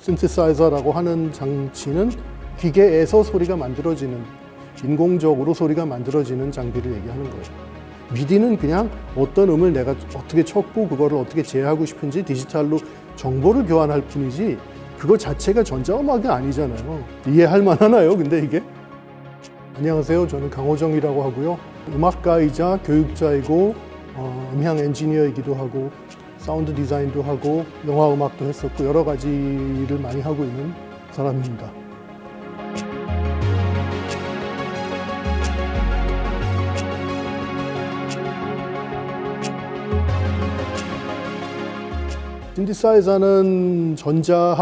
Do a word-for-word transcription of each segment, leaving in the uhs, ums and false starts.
신디사이저라고 하는 장치는 기계에서 소리가 만들어지는, 인공적으로 소리가 만들어지는 장비를 얘기하는 거예요. 미디는 그냥 어떤 음을 내가 어떻게 쳤고 그거를 어떻게 제어하고 싶은지 디지털로 정보를 교환할 뿐이지 그거 자체가 전자음악이 아니잖아요. 이해할 만하나요? 근데 이게? 안녕하세요. 저는 강호정이라고 하고요. 음악가이자 교육자이고 어, 음향 엔지니어이기도 하고 사운드 디자인도 하고 영화 음악도 했었고 여러 가지 일을 많이 하고 있는 사람입니다. 신디사이저는 전자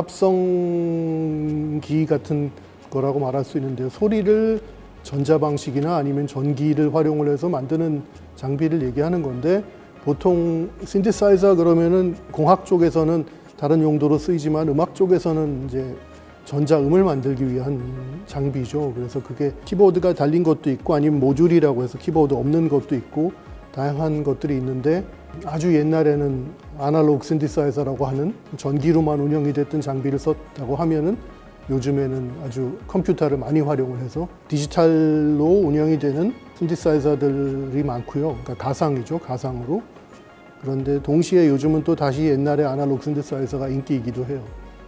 합성기 같은 거라고 말할 수 있는데요. 소리를 전자 방식이나 아니면 전기를 활용을 해서 만드는 장비를 얘기하는 건데, 보통 신디사이저 그러면은 공학 쪽에서는 다른 용도로 쓰이지만 음악 쪽에서는 이제 전자음을 만들기 위한 장비죠. 그래서 그게 키보드가 달린 것도 있고 아니면 모듈이라고 해서 키보드 없는 것도 있고 다양한 것들이 있는데, 아주 옛날에는 아날로그 신디사이저라고 하는 전기로만 운영이 됐던 장비를 썼다고 하면은 요즘에는 아주 컴퓨터를 많이 활용을 해서 디지털로 운영이 되는 신디사이저들이 많고요. 그러니까 가상이죠, 가상으로. 그런데 동시에 요즘은 또 다시 옛날의 아날로그 신디사이저가 인기이기도 해요.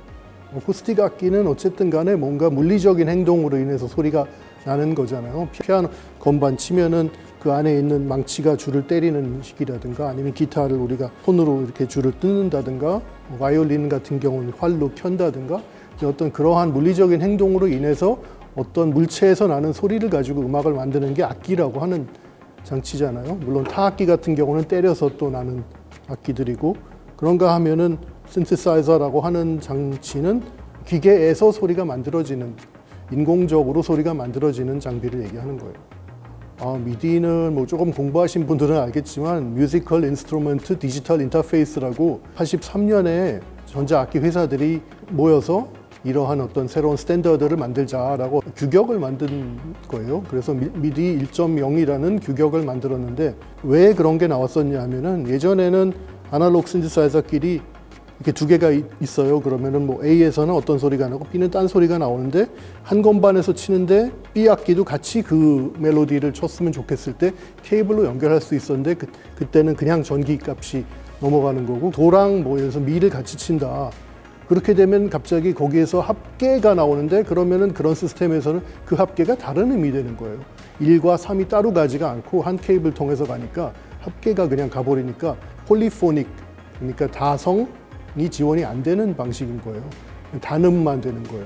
어쿠스틱 악기는 어쨌든 간에 뭔가 물리적인 행동으로 인해서 소리가 나는 거잖아요. 피아노 건반 치면은 그 안에 있는 망치가 줄을 때리는 식이라든가 아니면 기타를 우리가 손으로 이렇게 줄을 뜯는다든가 바이올린 같은 경우는 활로 켠다든가 어떤 그러한 물리적인 행동으로 인해서 어떤 물체에서 나는 소리를 가지고 음악을 만드는 게 악기라고 하는 장치잖아요. 물론 타악기 같은 경우는 때려서 또 나는 악기들이고, 그런가 하면은 신디사이저라고 하는 장치는 기계에서 소리가 만들어지는, 인공적으로 소리가 만들어지는 장비를 얘기하는 거예요. 아, 미디는 뭐 조금 공부하신 분들은 알겠지만 뮤지컬 인스트루먼트 디지털 인터페이스라고 팔십삼 년에 전자악기 회사들이 모여서 이러한 어떤 새로운 스탠더드를 만들자라고 규격을 만든 거예요. 그래서 미디 일 점 영이라는 규격을 만들었는데, 왜 그런 게 나왔었냐 하면은 예전에는 아날로그 신디사이저끼리 이렇게 두 개가 있어요. 그러면은 뭐 A에서는 어떤 소리가 나고 B는 딴 소리가 나오는데, 한 건반에서 치는데 B 악기도 같이 그 멜로디를 쳤으면 좋겠을 때 케이블로 연결할 수 있었는데, 그, 그때는 그냥 전기 값이 넘어가는 거고, 도랑 뭐 예를 들어서 미를 같이 친다. 그렇게 되면 갑자기 거기에서 합계가 나오는데, 그러면은 그런 시스템에서는 그 합계가 다른 의미 되는 거예요. 일과 삼이 따로 가지가 않고 한 케이블 통해서 가니까 합계가 그냥 가버리니까 폴리포닉, 그러니까 다성이 지원이 안 되는 방식인 거예요. 단음만 되는 거예요.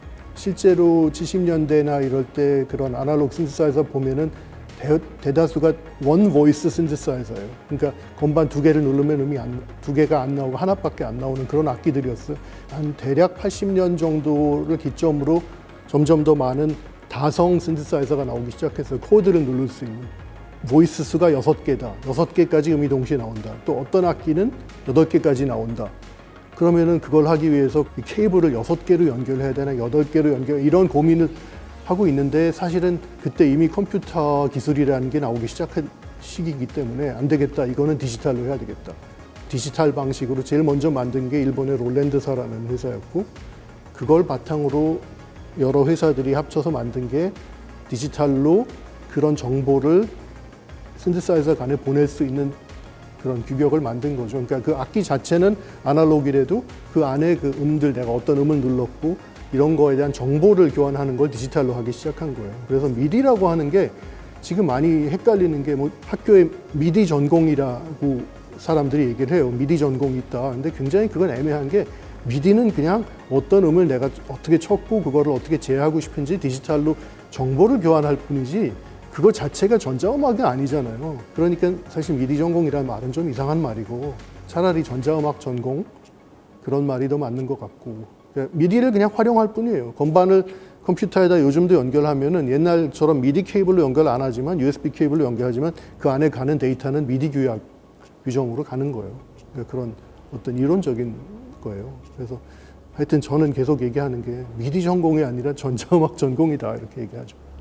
실제로 칠십 년대나 이럴 때 그런 아날로그 신디사이저 보면은 대, 대다수가 원 보이스 신디사이저예요. 그러니까 건반 두 개를 누르면 음이 안, 두 개가 안 나오고 하나밖에 안 나오는 그런 악기들이었어요. 한 대략 팔십 년 정도를 기점으로 점점 더 많은 다성 신디사이저가 나오기 시작했어요. 코드를 누를 수 있는. 보이스 수가 여섯 개다. 여섯 개까지 음이 동시에 나온다. 또 어떤 악기는 여덟 개까지 나온다. 그러면은 그걸 하기 위해서 케이블을 여섯 개로 연결해야 되나 여덟 개로 연결, 이런 고민을 하고 있는데, 사실은 그때 이미 컴퓨터 기술이라는 게 나오기 시작한 시기이기 때문에 안 되겠다. 이거는 디지털로 해야 되겠다. 디지털 방식으로 제일 먼저 만든 게 일본의 롤랜드사라는 회사였고, 그걸 바탕으로 여러 회사들이 합쳐서 만든 게 디지털로 그런 정보를 신디사이저 간에 보낼 수 있는 그런 규격을 만든 거죠. 그러니까 그 악기 자체는 아날로그이라도 그 안에 그 음들, 내가 어떤 음을 눌렀고 이런 거에 대한 정보를 교환하는 걸 디지털로 하기 시작한 거예요. 그래서 미디라고 하는 게 지금 많이 헷갈리는 게, 뭐 학교에 미디 전공이라고 사람들이 얘기를 해요. 미디 전공이 있다. 근데 굉장히 그건 애매한 게, 미디는 그냥 어떤 음을 내가 어떻게 쳤고 그거를 어떻게 제어하고 싶은지 디지털로 정보를 교환할 뿐이지 그거 자체가 전자음악이 아니잖아요. 그러니까 사실 미디 전공이라는 말은 좀 이상한 말이고, 차라리 전자음악 전공, 그런 말이 더 맞는 것 같고, 미디를 그냥 활용할 뿐이에요. 건반을 컴퓨터에다 요즘도 연결하면은 옛날처럼 미디 케이블로 연결 안 하지만 유에스비 케이블로 연결하지만 그 안에 가는 데이터는 미디 규약 규정으로 가는 거예요. 그러니까 그런 어떤 이론적인 거예요. 그래서 하여튼 저는 계속 얘기하는 게 미디 전공이 아니라 전자음악 전공이다, 이렇게 얘기하죠.